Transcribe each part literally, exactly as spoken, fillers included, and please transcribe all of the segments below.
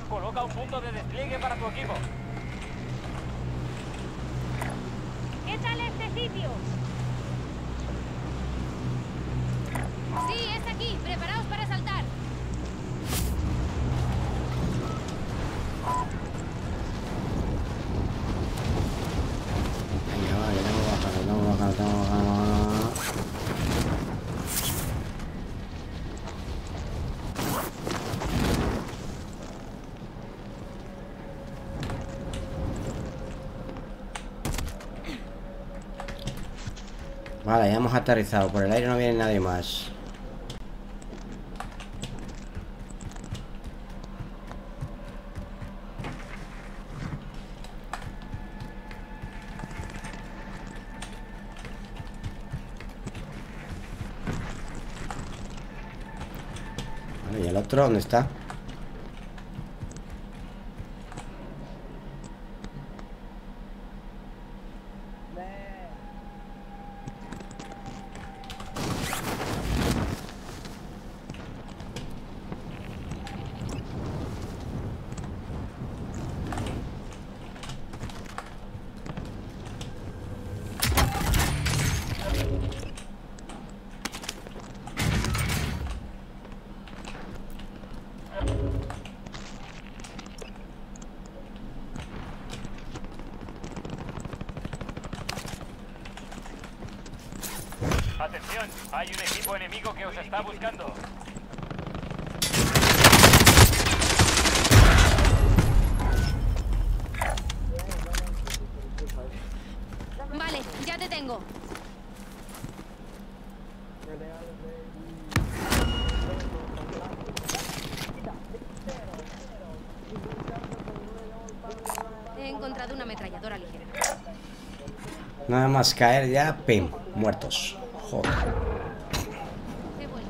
Coloca un punto de despliegue para tu equipo. ¿Qué tal este sitio? Sí, es aquí. Preparaos para saltar. Venga, vale, tengo que bajar, tengo que bajar, tengo que bajar. Vale, ya hemos aterrizado. Por el aire no viene nadie más. Vale, ¿y el otro dónde está? Atención, hay un equipo enemigo que os está buscando. Vale, ya te tengo. He encontrado una ametralladora ligera. Nada más caer ya, pim, muertos. Joder. He vuelto.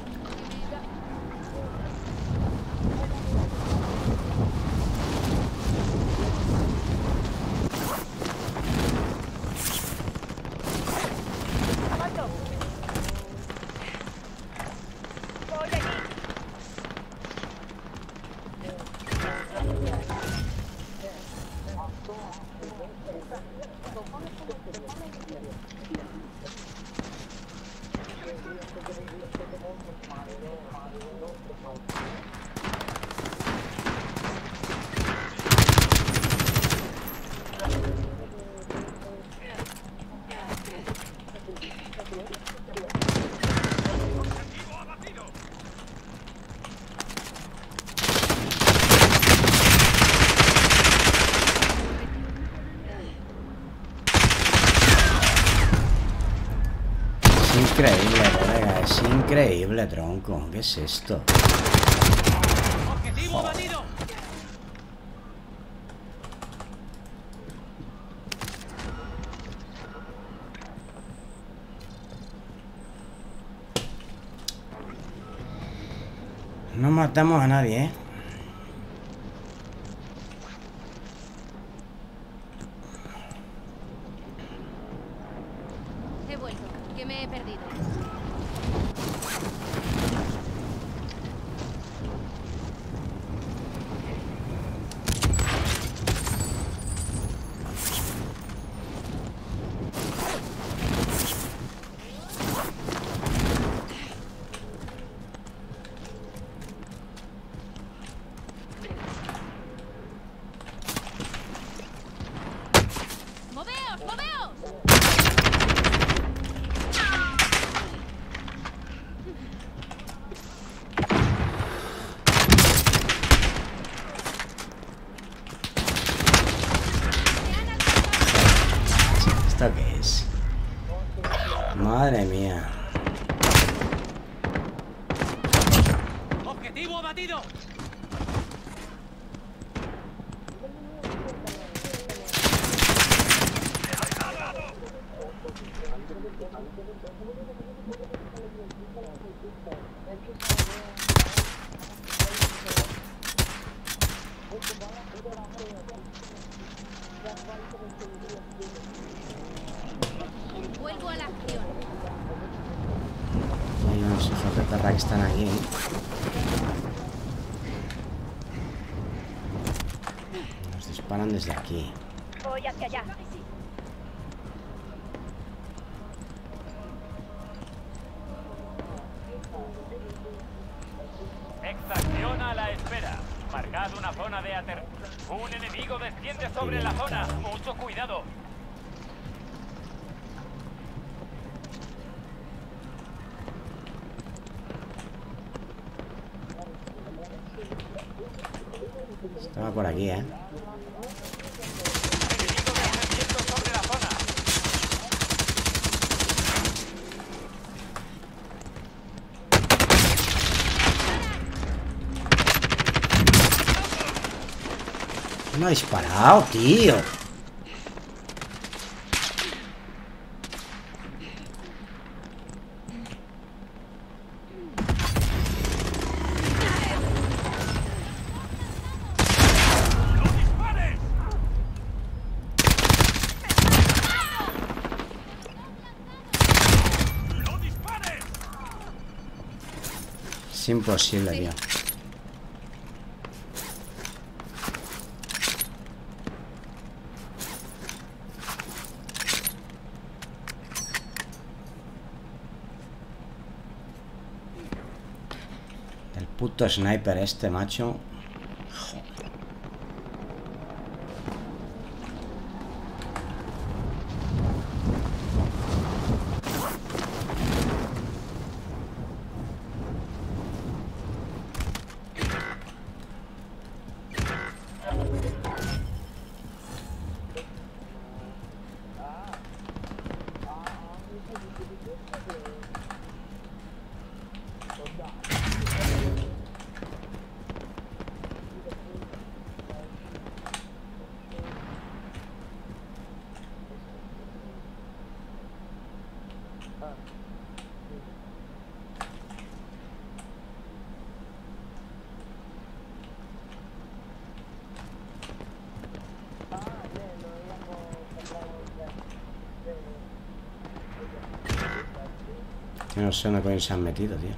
Increíble, colega, es increíble, tronco. ¿Qué es esto? ¡Objetivo abatido! No matamos a nadie, ¿eh? He vuelto, que me he perdido. ¡Moveos, moveos! ¿Esto qué es? Madre mía. ¡Objetivo abatido! Vuelvo a la acción. Hay unos hijos de perra que están aquí. Nos disparan desde aquí. Voy hacia allá. Exacción a la espera. Marcad una zona de ater... Un enemigo desciende sobre la zona. Mucho cuidado. Estaba por aquí, ¿eh? Enemigo descendiendo sobre la zona. No ha disparado, tío. Es imposible, tío. El puto sniper este, macho. Yo no sé dónde coño se han metido, tío.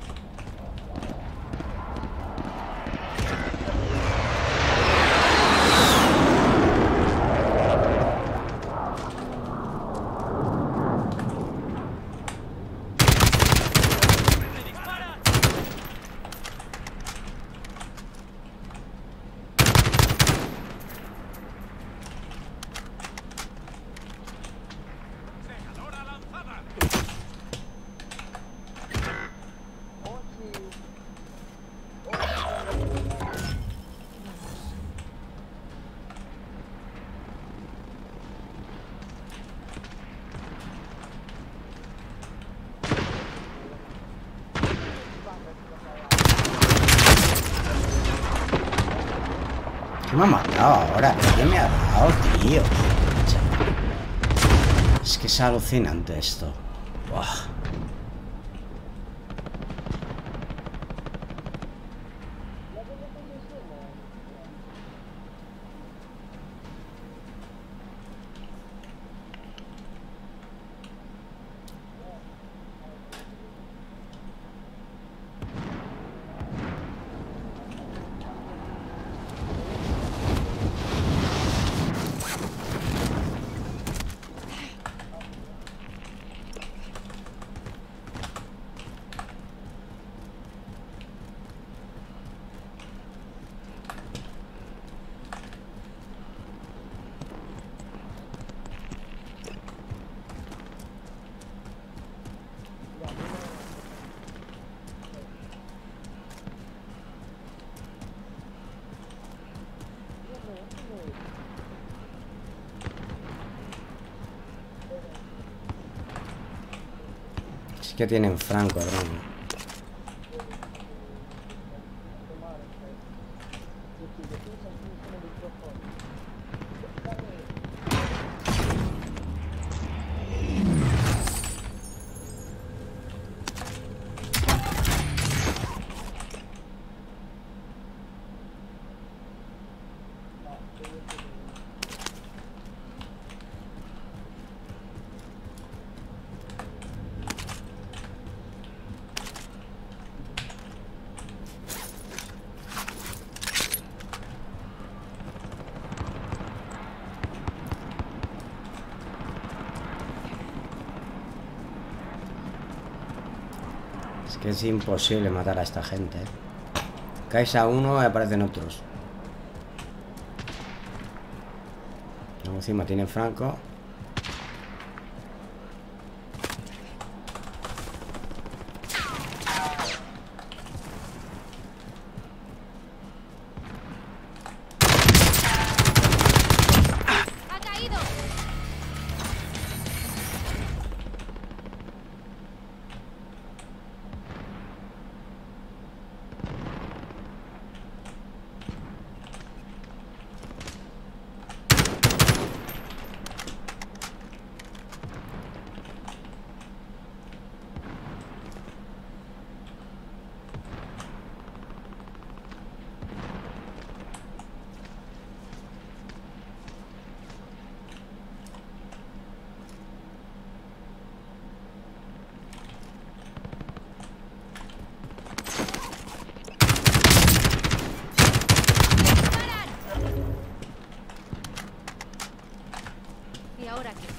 ¿Qué me ha matado ahora? ¿Qué me ha dado, tío? Es que es alucinante esto. Buah. Es que tienen franco, bro. Es que es imposible matar a esta gente, ¿eh? Caes a uno y aparecen otros. Luego encima tienen franco. ¡Ha caído! ¿Y ahora qué?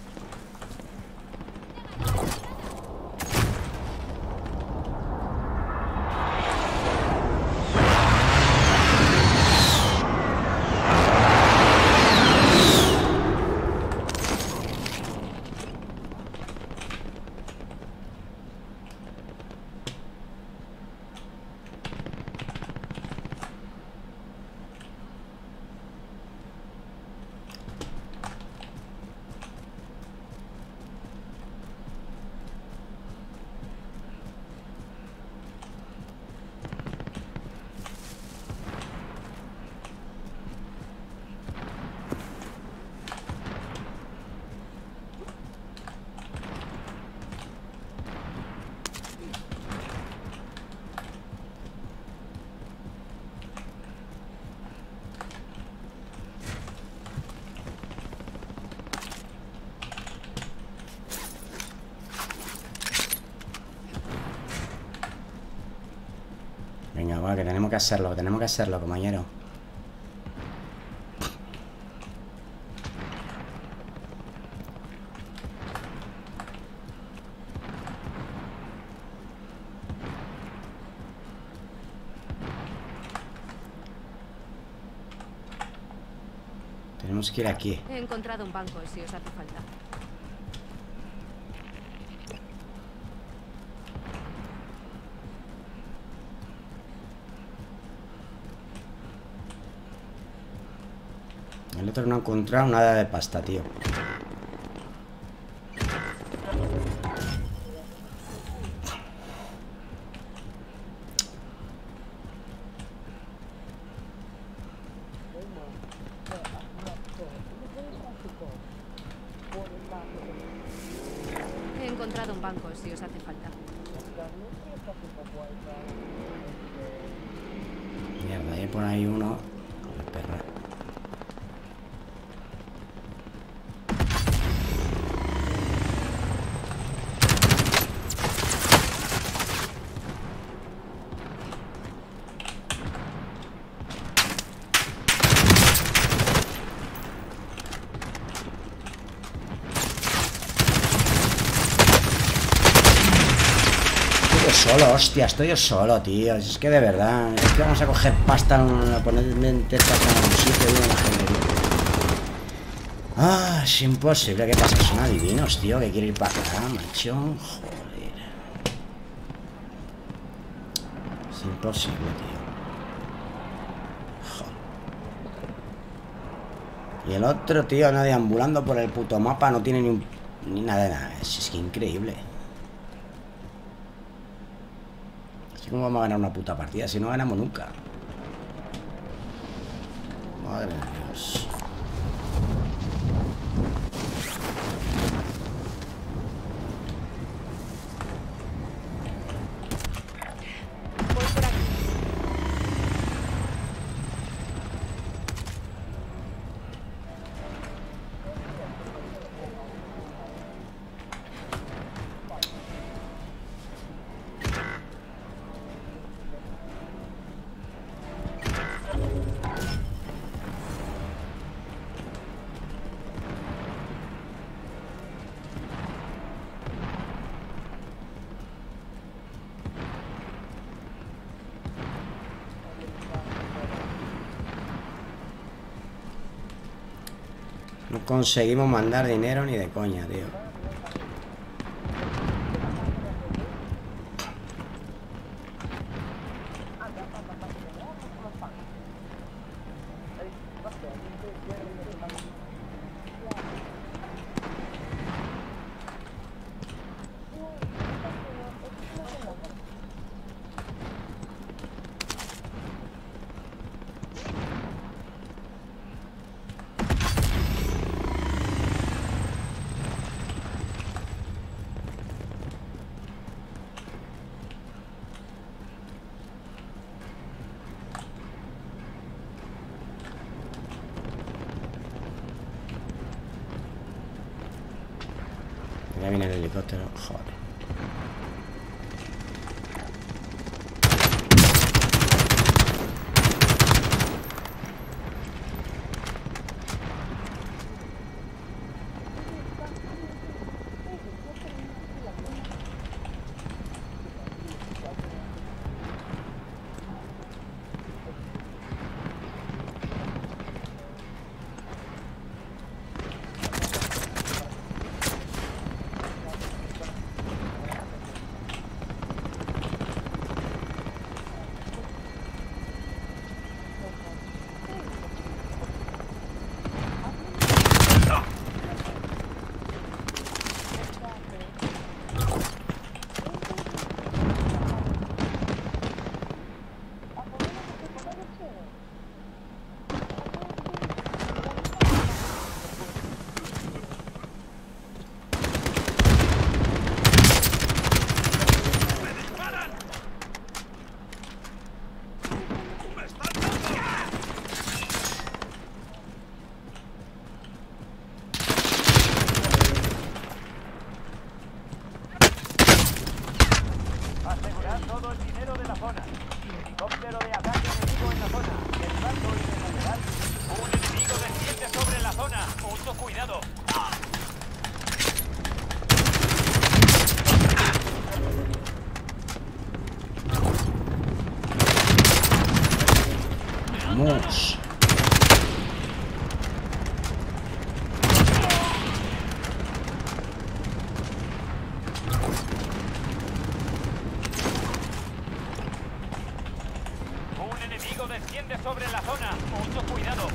Venga, va, que tenemos que hacerlo, que tenemos que hacerlo, compañero. Tenemos que ir aquí. He encontrado un banco si os hace falta. El otro no ha encontrado nada de pasta, tío. He encontrado un banco si os hace falta. Mierda, hay por ahí uno. La perra. Solo, hostia, estoy yo solo, tío. Es que de verdad, es que vamos a coger pasta, a poner, meter pasta en un sitio y la gente, tío. Ah, es imposible. ¿Qué pasa? Son adivinos, tío, que quiere ir para acá, macho. Joder. Es imposible, tío. Joder. Y el otro, tío, no deambulando por el puto mapa, no tiene ni, un, ni nada de nada. Es, es que increíble. ¿Cómo vamos a ganar una puta partida? Si no ganamos nunca. Madre de Dios. Voy por aquí. No conseguimos mandar dinero ni de coña, tío. Ya viene el helicóptero, joder. Vamos. Un enemigo desciende sobre la zona. Mucho cuidado.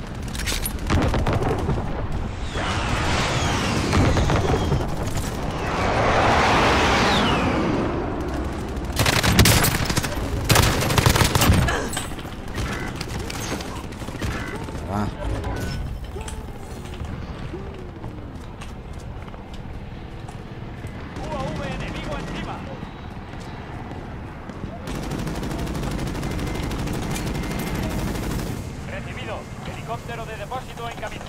Va. U A V enemigo encima. Recibido. Helicóptero de depósito en camino.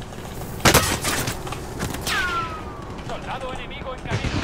Soldado enemigo en camino.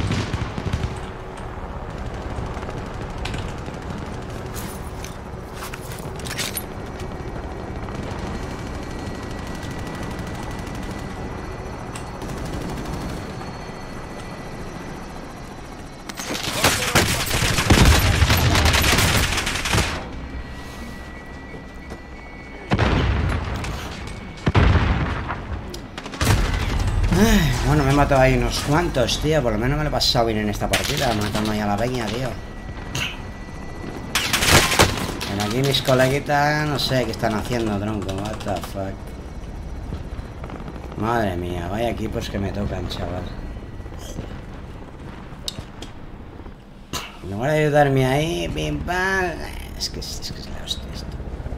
Ay, bueno, me he matado ahí unos cuantos, tío. Por lo menos me lo he pasado bien en esta partida, matando ahí a la peña, tío. Pero aquí mis coleguitas no sé qué están haciendo, tronco. What the fuck. Madre mía, vaya equipos que me tocan, chaval. En lugar de ayudarme ahí, pim pam. Es que es, es que es la hostia esto.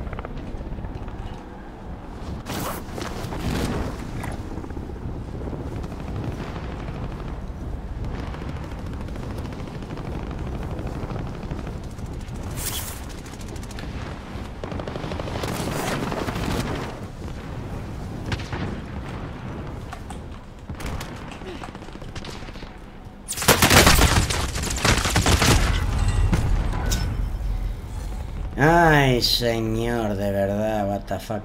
Ay, señor, de verdad, what the fuck.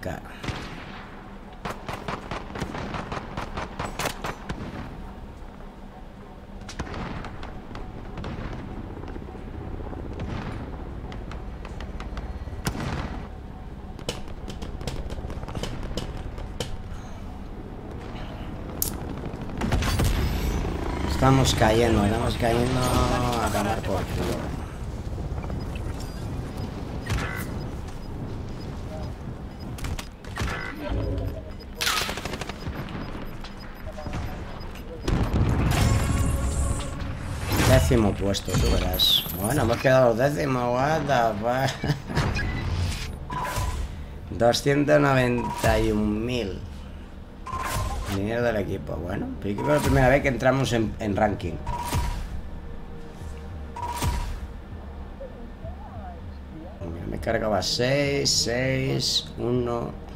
Estamos cayendo, estamos cayendo a tomar por culo. Décimo puesto, tú verás. Bueno, hemos quedado los décimos, what the fuck. doscientos noventa y un mil. Dinero del equipo. Bueno, es la primera vez que entramos en, en ranking. Me cargaba seis, seis, uno.